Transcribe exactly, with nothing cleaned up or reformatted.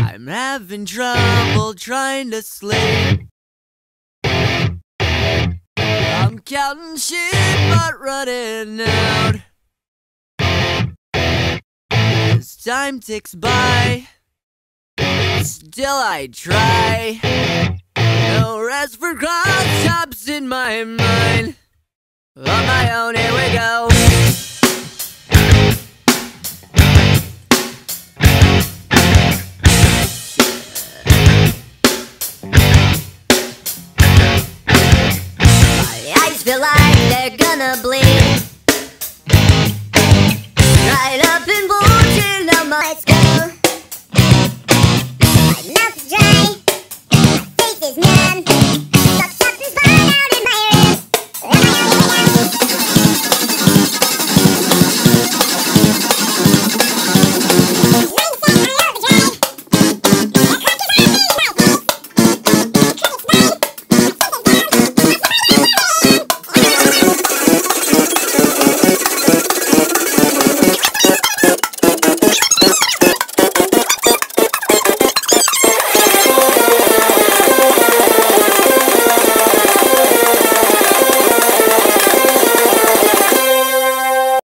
I'm having trouble trying to sleep. I'm counting sheep but running out. As time ticks by, still I try. No rest for cross-tops in my mind. On my own, here we go. My eyes feel like they're gonna bleed. Right up in bullshit, now my